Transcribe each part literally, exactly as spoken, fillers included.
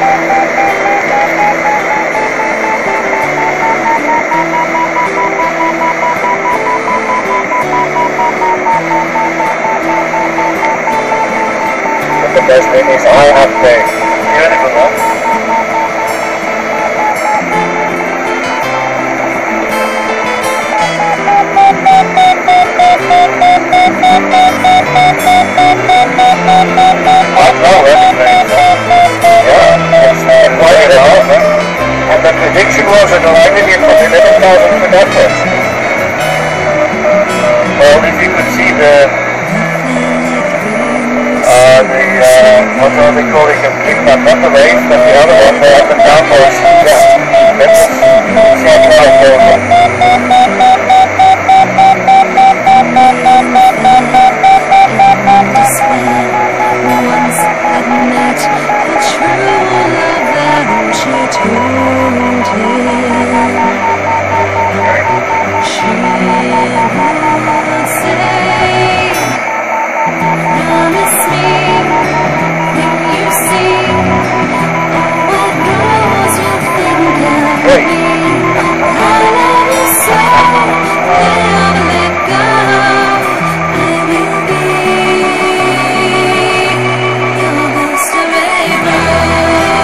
The best thing is I have faith. Beautiful, huh? I know everything. Yeah, it's quite it out. And the prediction was that I didn't even put eleven thousand for that test. Well, if you could see the Uh, the, uh, what are they calling them? Kickback, not the race, but the other one, the up and down boys. Yeah, that's exactly how it goes. Once had met the true love that she told him. She would say, promise me when you see what rose you think of me. I love you so, never let go. I will be your ghost of a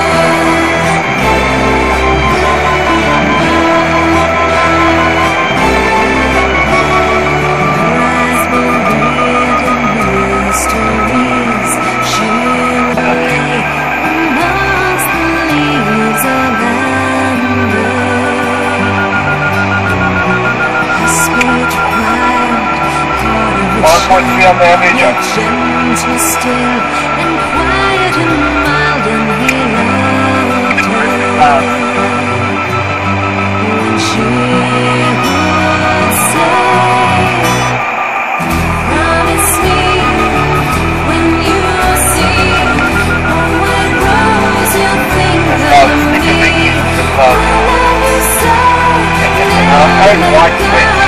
one point three on the average. Gentle still and quiet and mild, and he loved her. When she would say, promise me when you see a white rose you think of me. I love you so, never let go.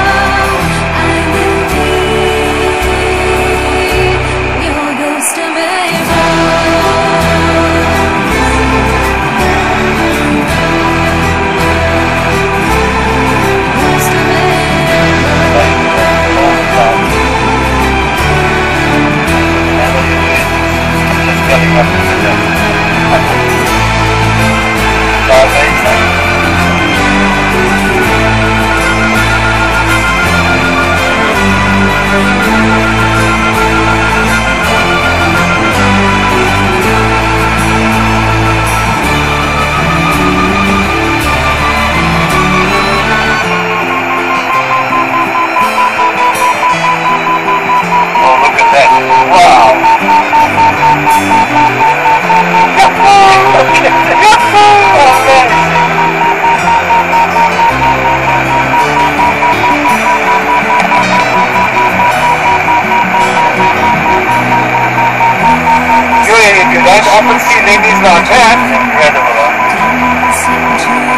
Often see ladies like that. Incredible, huh?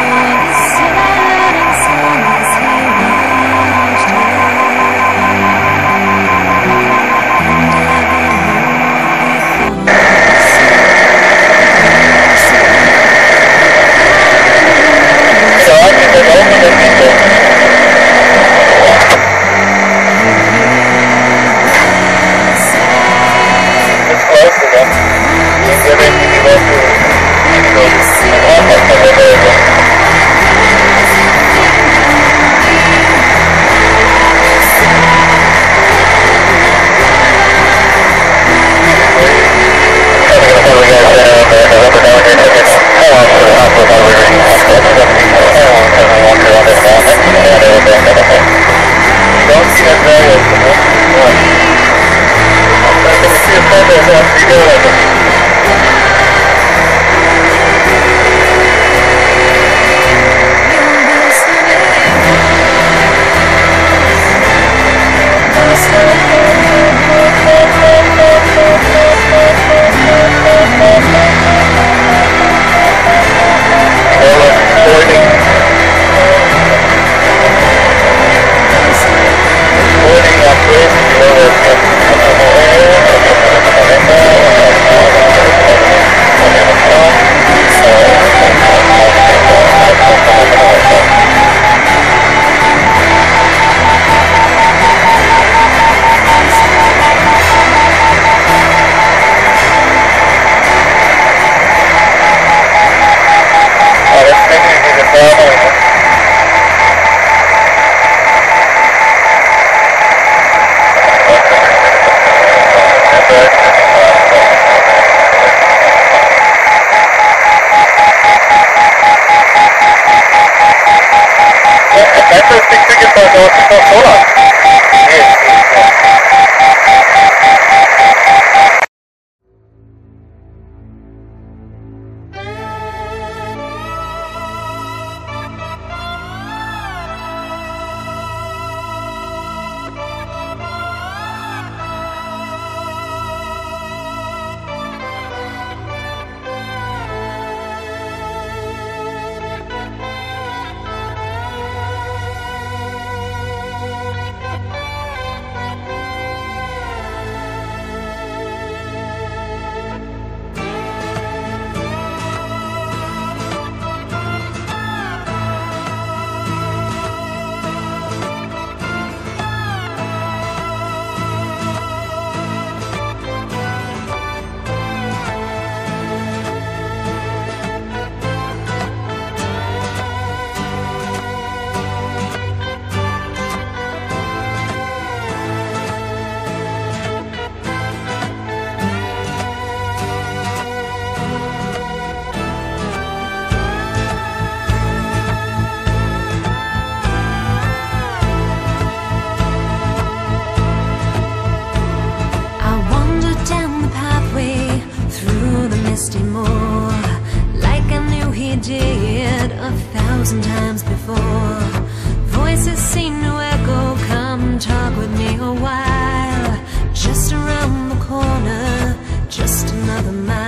So I think that all of the people it's close to them. They're going to be able to six tickets on the Coca-Cola. Yes, yes. Did a thousand times before. Voices seem to echo, come talk with me a while. Just around the corner, just another mile.